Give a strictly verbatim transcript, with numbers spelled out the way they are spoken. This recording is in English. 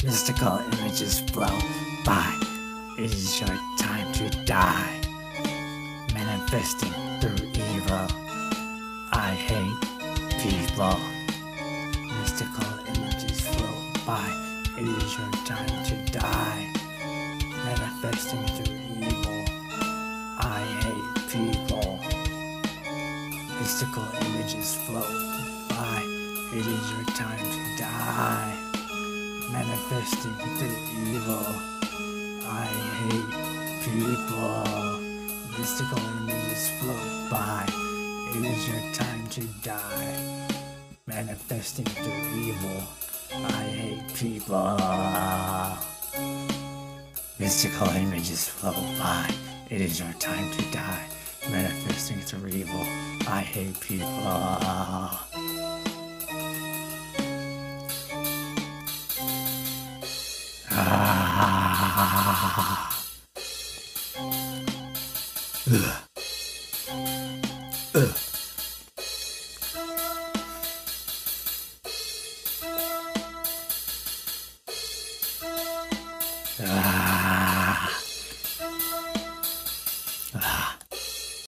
Mystical images flow by. It is your time to die. Manifesting through evil. I hate people. Mystical images flow by. It is your time to die. Manifesting through evil. I hate people. Mystical images flow by. It is your time to die. Manifesting through evil. I hate people. Mystical images flow by. It is your time to die. Manifesting through evil. I hate people. Mystical images flow by. It is your time to die. Manifesting through evil. I hate people. Ah. Ugh. Ugh. Ah.